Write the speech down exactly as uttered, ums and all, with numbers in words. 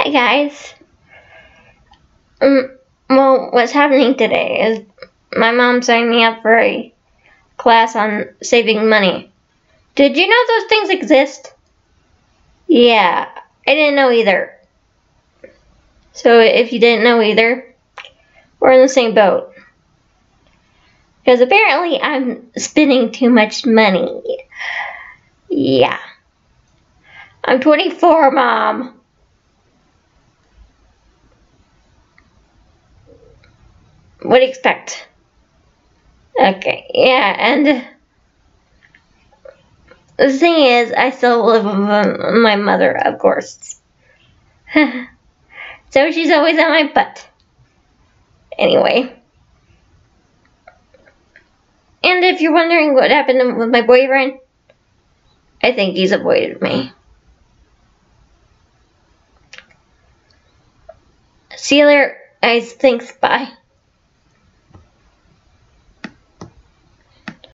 Hi guys. Um, well, what's happening today is my mom signed me up for a class on saving money. Did you know those things exist? Yeah, I didn't know either. So if you didn't know either, we're in the same boat. Because apparently I'm spending too much money. Yeah. I'm twenty-four, Mom. What do you expect? Okay, yeah, and the thing is, I still live with my mother, of course. So she's always on my butt. Anyway. And if you're wondering what happened with my boyfriend, I think he's avoided me. See you later, guys. Thanks. Bye.